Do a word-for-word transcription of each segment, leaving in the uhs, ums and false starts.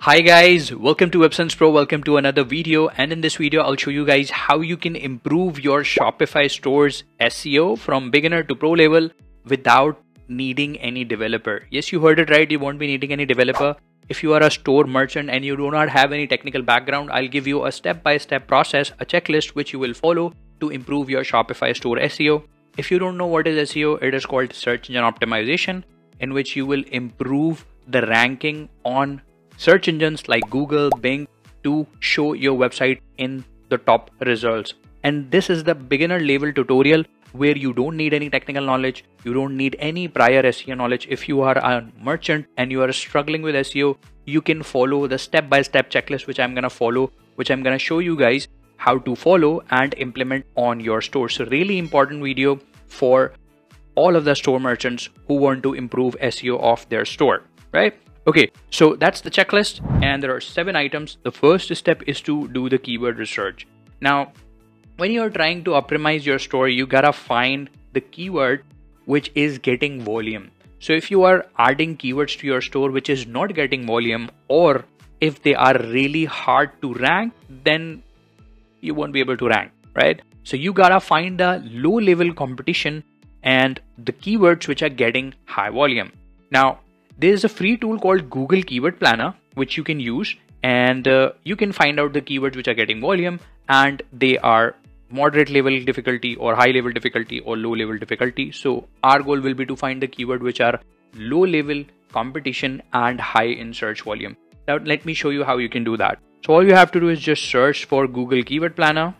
Hi guys, welcome to Websense Pro, welcome to another video, and in this video I'll show you guys how you can improve your Shopify store's S E O from beginner to pro level without needing any developer. Yes, you heard it right, you won't be needing any developer. If you are a store merchant and you do not have any technical background, I'll give you a step-by-step process, a checklist which you will follow to improve your Shopify store S E O. If you don't know what is S E O, it is called search engine optimization, in which you will improve the ranking on search engines like Google, Bing to show your website in the top results. And this is the beginner level tutorial where you don't need any technical knowledge, you don't need any prior S E O knowledge. If you are a merchant and you are struggling with S E O, you can follow the step-by-step checklist which I'm gonna follow, which I'm gonna show you guys how to follow and implement on your store. So really important video for all of the store merchants who want to improve S E O of their store, right? Okay, so that's the checklist and there are seven items. The first step is to do the keyword research. Now, when you're trying to optimize your store, you gotta find the keyword which is getting volume. So if you are adding keywords to your store which is not getting volume, or if they are really hard to rank, then you won't be able to rank, right? So you gotta find the low level competition and the keywords which are getting high volume. Now, there is a free tool called Google Keyword Planner which you can use, and uh, you can find out the keywords which are getting volume and they are moderate level difficulty or high level difficulty or low level difficulty. So our goal will be to find the keyword which are low level competition and high in search volume. Now let me show you how you can do that. So all you have to do is just search for Google Keyword Planner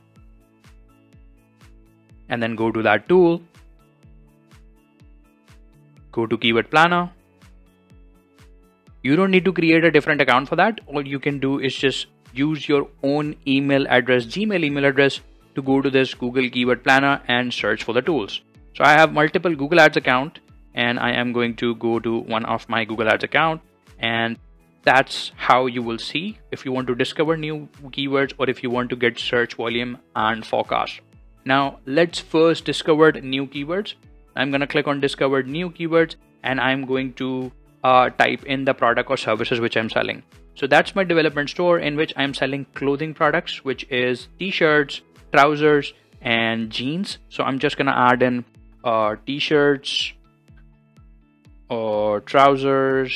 and then go to that tool, go to Keyword Planner. You don't need to create a different account for that. All you can do is just use your own email address, Gmail email address, to go to this Google Keyword Planner and search for the tools. So I have multiple Google Ads account and I am going to go to one of my Google Ads account, and that's how you will see if you want to discover new keywords or if you want to get search volume and forecast. Now let's first discover new keywords. I'm going to click on discover new keywords and I'm going to Uh, type in the product or services which I'm selling. So that's my development store in which I'm selling clothing products, which is t-shirts, trousers and jeans. So I'm just gonna add in uh, t-shirts or trousers,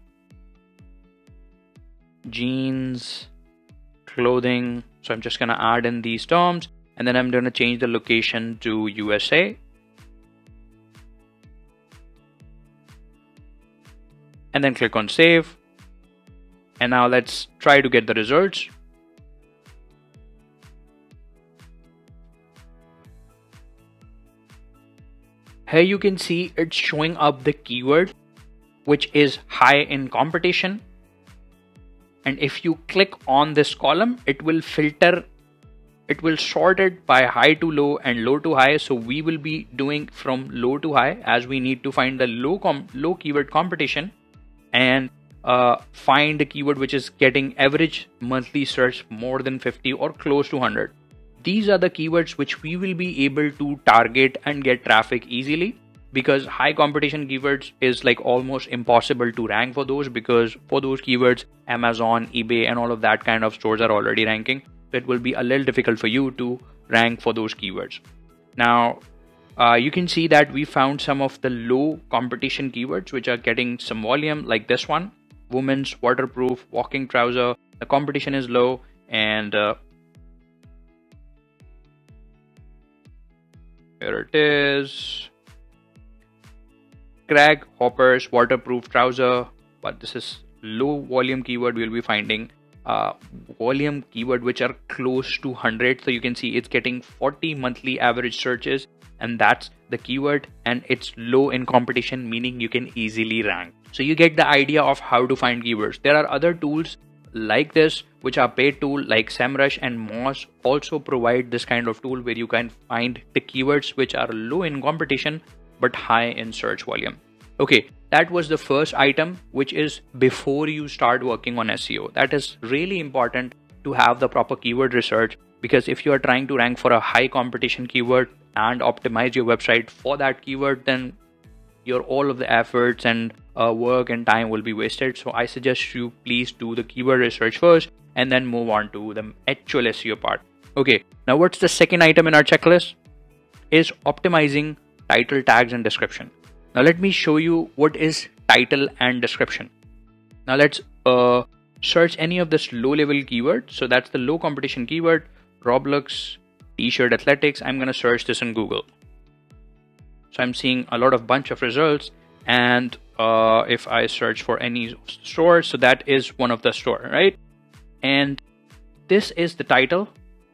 jeans, clothing. So I'm just gonna add in these terms and then I'm gonna change the location to U S A. And then click on save. And now let's try to get the results. Here you can see it's showing up the keyword which is high in competition. And if you click on this column, it will filter, it will sort it by high to low and low to high. So we will be doing from low to high as we need to find the low, com low keyword competition and uh, find the keyword which is getting average monthly search more than fifty or close to one hundred. These are the keywords which we will be able to target and get traffic easily, because high competition keywords is like almost impossible to rank for those, because for those keywords Amazon, eBay and all of that kind of stores are already ranking. So it will be a little difficult for you to rank for those keywords. Now Uh, you can see that we found some of the low competition keywords which are getting some volume, like this one, women's waterproof walking trouser. The competition is low, and uh, here it is, Craig Hopper's waterproof trouser. But this is low volume keyword. We'll be finding uh, volume keyword which are close to one hundred. So you can see it's getting forty monthly average searches, and that's the keyword, and it's low in competition, meaning you can easily rank. So you get the idea of how to find keywords. There are other tools like this which are paid tool, like SEMrush and Moz also provide this kind of tool where you can find the keywords which are low in competition but high in search volume. Okay, that was the first item, which is before you start working on S E O. That is really important to have the proper keyword research, because if you are trying to rank for a high competition keyword and optimize your website for that keyword, then your all of the efforts and uh, work and time will be wasted. So I suggest you please do the keyword research first and then move on to the actual S E O part. Okay, now what's the second item in our checklist? Is optimizing title, tags, and description. Now let me show you what is title and description. Now let's uh, search any of this low level keyword. So that's the low competition keyword, Roblox, t-shirt, athletics. I'm going to search this in Google. So I'm seeing a lot of bunch of results, and uh, if I search for any store, so that is one of the store, right? And this is the title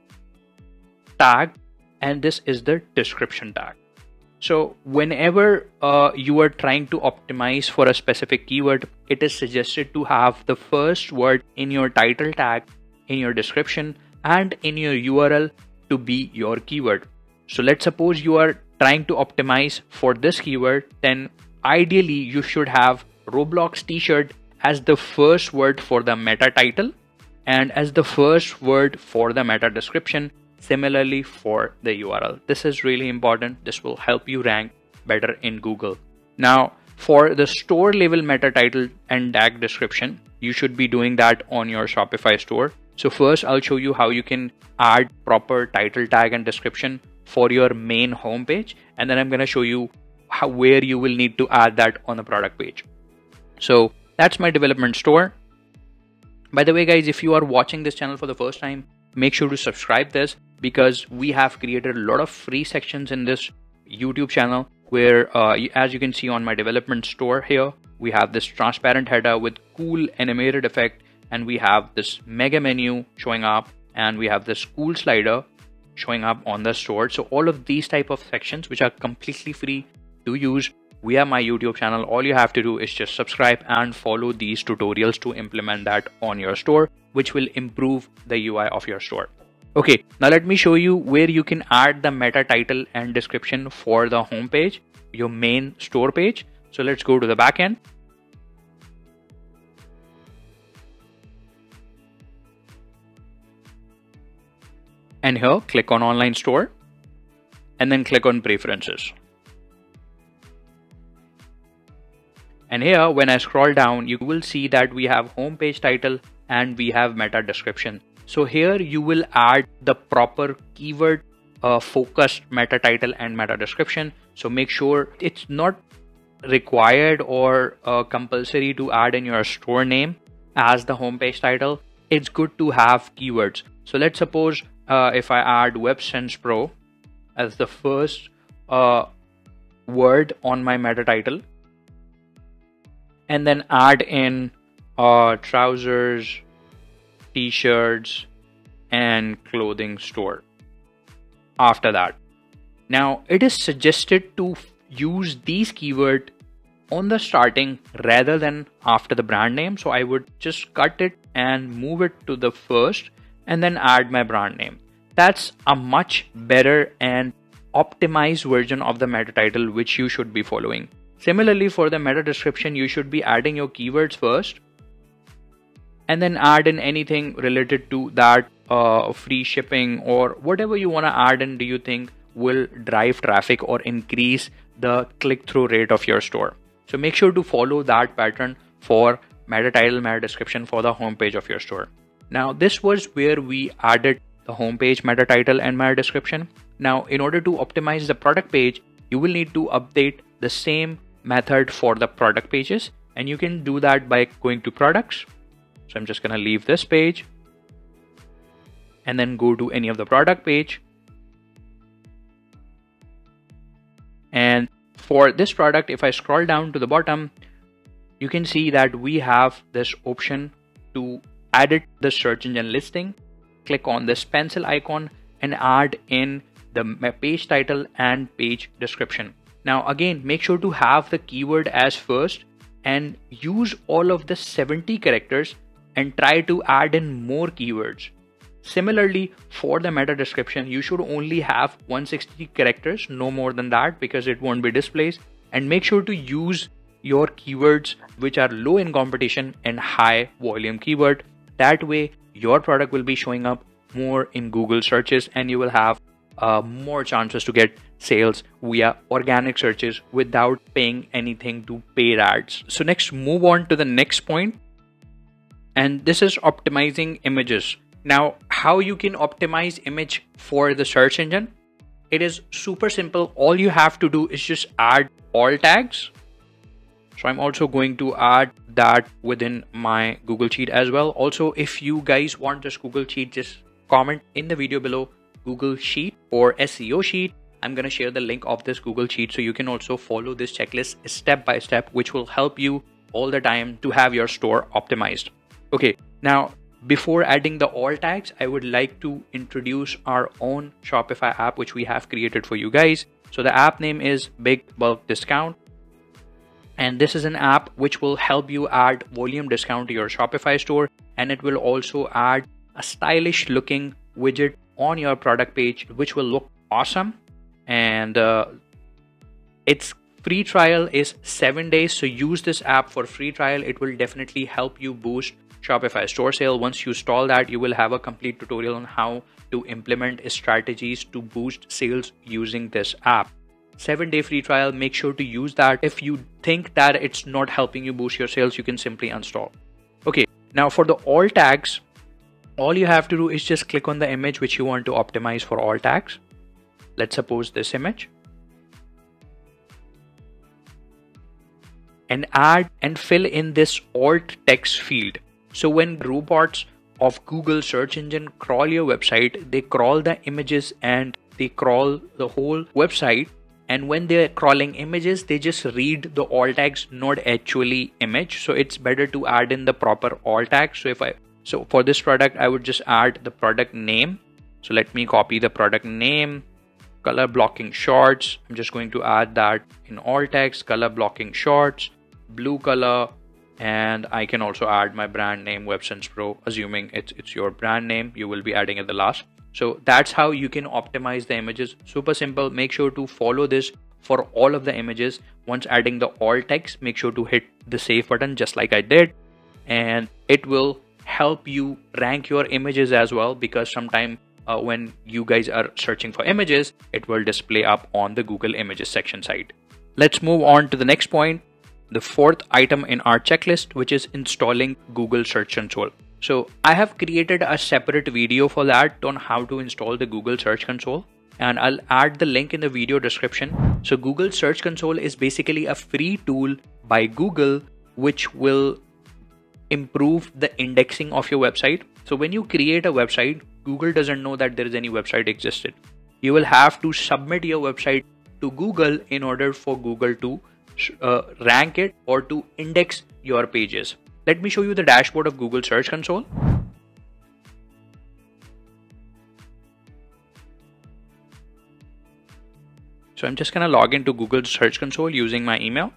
tag, and this is the description tag. So whenever uh, you are trying to optimize for a specific keyword, it is suggested to have the first word in your title tag, in your description, and in your U R L to be your keyword. So let's suppose you are trying to optimize for this keyword, then ideally you should have Roblox t-shirt as the first word for the meta title and as the first word for the meta description. Similarly for the U R L. This is really important. This will help you rank better in Google. Now for the store level meta title and tag description, you should be doing that on your Shopify store. So first I'll show you how you can add proper title tag and description for your main homepage, and then I'm going to show you how where you will need to add that on the product page. So that's my development store. By the way guys, if you are watching this channel for the first time, make sure to subscribe this, because we have created a lot of free sections in this YouTube channel where uh, as you can see on my development store here, we have this transparent header with cool animated effect, and we have this mega menu showing up, and we have this cool slider showing up on the store. So all of these type of sections which are completely free to use via my YouTube channel, all you have to do is just subscribe and follow these tutorials to implement that on your store, which will improve the U I of your store. Okay, now let me show you where you can add the meta title and description for the home page, your main store page. So let's go to the backend. And here click on online store and then click on preferences. And here when I scroll down, you will see that we have homepage title and we have meta description. So here you will add the proper keyword uh, focused meta title and meta description. So make sure it's not required or uh, compulsory to add in your store name as the homepage title. It's good to have keywords. So let's suppose uh, if I add WebSense Pro as the first uh, word on my meta title, and then add in uh, trousers, t-shirts, and clothing store after that. Now it is suggested to use these keywords on the starting rather than after the brand name. So I would just cut it and move it to the first and then add my brand name. That's a much better and optimized version of the meta title which you should be following. Similarly for the meta description, you should be adding your keywords first and then add in anything related to that, uh, free shipping or whatever you want to add in do you think will drive traffic or increase the click-through rate of your store. So make sure to follow that pattern for meta title, meta description for the homepage of your store. Now this was where we added the homepage meta title and meta description. Now in order to optimize the product page, you will need to update the same method for the product pages, and you can do that by going to products. So I'm just going to leave this page and then go to any of the product page. And for this product, if I scroll down to the bottom, you can see that we have this option to edit the search engine listing. Click on this pencil icon and add in the page title and page description. Now again, make sure to have the keyword as first and use all of the seventy characters and try to add in more keywords. Similarly, for the meta description, you should only have one hundred sixty characters, no more than that, because it won't be displayed. And make sure to use your keywords which are low in competition and high volume keyword. That way your product will be showing up more in Google searches and you will have uh, more chances to get sales via organic searches without paying anything to paid ads. So next, move on to the next point, and this is optimizing images. Now, how you can optimize image for the search engine? It is super simple. All you have to do is just add alt tags. So I'm also going to add that within my Google Sheet as well. Also, if you guys want this Google Sheet, just comment in the video below Google Sheet or S E O Sheet. I'm going to share the link of this Google Sheet so you can also follow this checklist step by step, which will help you all the time to have your store optimized. Okay, now before adding the alt tags, I would like to introduce our own Shopify app, which we have created for you guys. So the app name is Big Bulk Discount. And this is an app which will help you add volume discount to your Shopify store. And it will also add a stylish looking widget on your product page, which will look awesome. And uh, its free trial is seven days. So use this app for free trial. It will definitely help you boost Shopify store sale. Once you install that, you will have a complete tutorial on how to implement strategies to boost sales using this app. Seven day free trial, make sure to use that. If you think that it's not helping you boost your sales, you can simply uninstall. Okay, now for the alt tags, all you have to do is just click on the image which you want to optimize for alt tags. Let's suppose this image. And add and fill in this alt text field. So when robots of Google search engine crawl your website, they crawl the images and they crawl the whole website. And when they're crawling images, they just read the alt tags, not actually image. So it's better to add in the proper alt tags. So if I, so for this product, I would just add the product name. So let me copy the product name, color blocking shorts. I'm just going to add that in alt text, color blocking shorts, blue color. And I can also add my brand name, Websense Pro, assuming it's, it's your brand name, you will be adding at the last. So that's how you can optimize the images. Super simple. Make sure to follow this for all of the images. Once adding the alt text, make sure to hit the save button just like I did. And it will help you rank your images as well, because sometimes uh, when you guys are searching for images, it will display up on the Google Images section site. Let's move on to the next point. The fourth item in our checklist, which is installing Google Search Console. So I have created a separate video for that on how to install the Google Search Console, and I'll add the link in the video description. So Google Search Console is basically a free tool by Google which will improve the indexing of your website. So when you create a website, Google doesn't know that there is any website existed. You will have to submit your website to Google in order for Google to Uh, rank it or to index your pages. Let me show you the dashboard of Google Search Console. So I'm just going to log into Google Search Console using my email.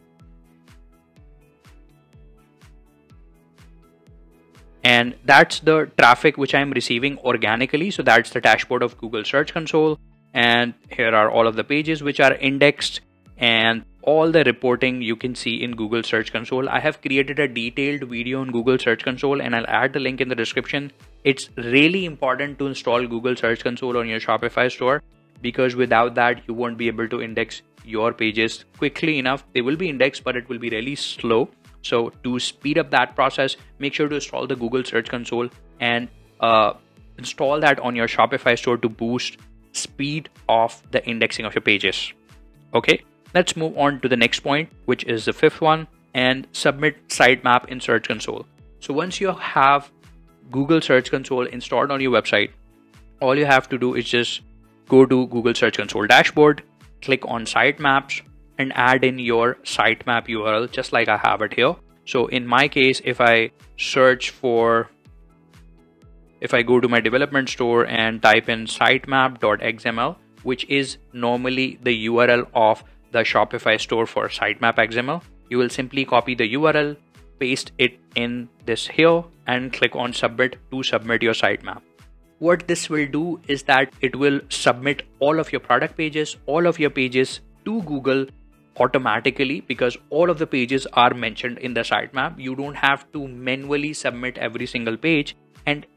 And that's the traffic which I'm receiving organically. So that's the dashboard of Google Search Console. And here are all of the pages which are indexed, and all the reporting you can see in Google Search Console. I have created a detailed video on Google Search Console, and I'll add the link in the description. It's really important to install Google Search Console on your Shopify store, because without that, you won't be able to index your pages quickly enough. They will be indexed, but it will be really slow. So to speed up that process, make sure to install the Google Search Console and uh, install that on your Shopify store to boost speed of the indexing of your pages. Okay. Let's move on to the next point, which is the fifth one, and submit sitemap in Search Console. So once you have Google Search Console installed on your website, all you have to do is just go to Google Search Console dashboard, click on sitemaps, and add in your sitemap U R L, just like I have it here. So in my case, if I search for, if I go to my development store and type in sitemap dot X M L, which is normally the U R L of the Shopify store for sitemap X M L, you will simply copy the U R L, paste it in this here, and click on submit to submit your sitemap. What this will do is that it will submit all of your product pages, all of your pages to Google automatically, because all of the pages are mentioned in the sitemap. You don't have to manually submit every single page, and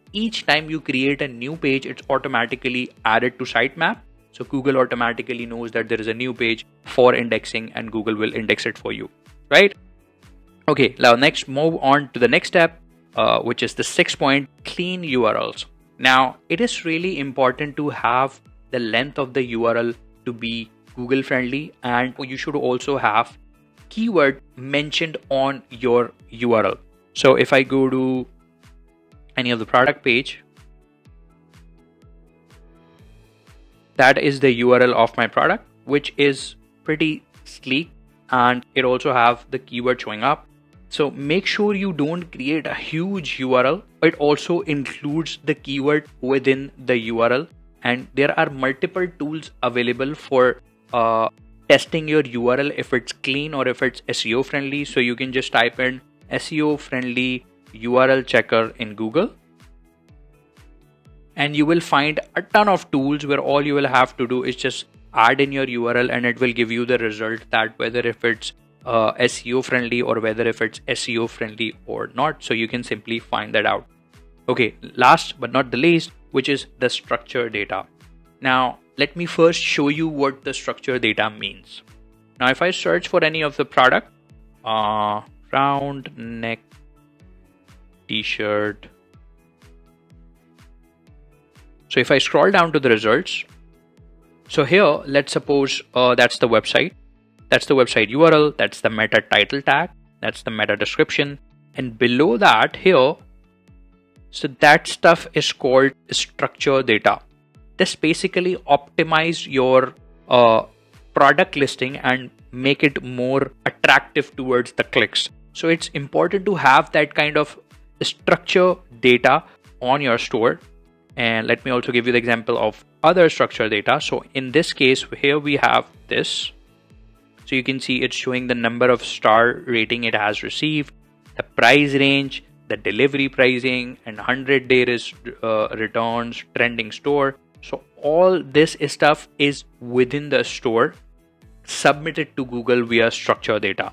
each time you create a new page, it's automatically added to sitemap. So Google automatically knows that there is a new page for indexing and Google will index it for you, right? Okay, now next move on to the next step, uh, which is the sixth point, clean U R Ls. Now, it is really important to have the length of the U R L to be Google friendly, and you should also have keyword mentioned on your U R L. So if I go to any of the product page, that is the U R L of my product, which is pretty sleek, and it also have the keyword showing up. So make sure you don't create a huge U R L. It also includes the keyword within the U R L, and there are multiple tools available for uh, testing your U R L if it's clean or if it's S E O friendly. So you can just type in S E O friendly U R L checker in Google, and you will find a ton of tools where all you will have to do is just add in your U R L and it will give you the result that whether if it's uh, S E O friendly or whether if it's S E O friendly or not. So you can simply find that out. Okay, last but not the least, which is the structured data. Now, let me first show you what the structured data means. Now, if I search for any of the product, uh, round neck t-shirt. So if I scroll down to the results, so here, let's suppose uh, that's the website. That's the website U R L. That's the meta title tag. That's the meta description. And below that here, so that stuff is called structured data. This basically optimize your uh, product listing and make it more attractive towards the clicks. So it's important to have that kind of structure data on your store. And let me also give you the example of other structured data. So in this case, here we have this. So you can see it's showing the number of star rating it has received, the price range, the delivery pricing, and one hundred day res uh, returns, trending store. So all this stuff is within the store, submitted to Google via structured data.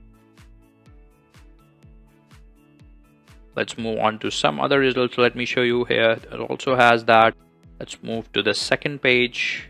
Let's move on to some other results. So let me show you here. It also has that. Let's move to the second page.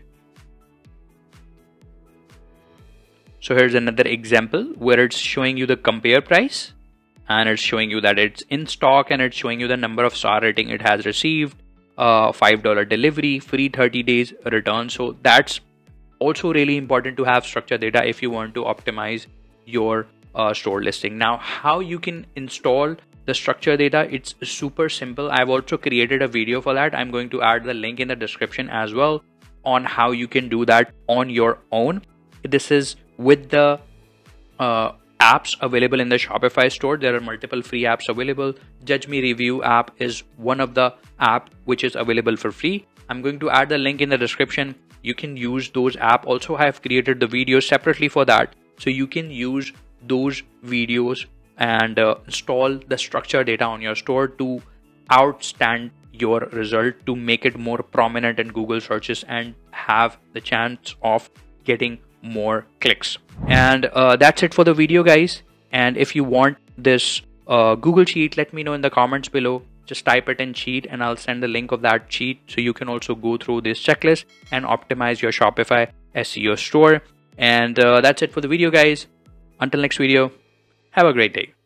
So here's another example where it's showing you the compare price, and it's showing you that it's in stock, and it's showing you the number of star rating it has received, uh, five dollar delivery, free thirty days return. So that's also really important to have structured data if you want to optimize your uh, store listing. Now, how you can install the structured data, it's super simple. I've also created a video for that. I'm going to add the link in the description as well on how you can do that on your own. This is with the uh, apps available in the Shopify store. There are multiple free apps available. Judge Me Review app is one of the app which is available for free. I'm going to add the link in the description. You can use those apps. Also, I have created the videos separately for that. So you can use those videos and uh, install the structured data on your store to outstand your result, to make it more prominent in Google searches and have the chance of getting more clicks. And uh, that's it for the video, guys. And if you want this uh, Google sheet, let me know in the comments below. Just type it in sheet and I'll send the link of that sheet so you can also go through this checklist and optimize your Shopify S E O store. And uh, that's it for the video, guys. Until next video, have a great day.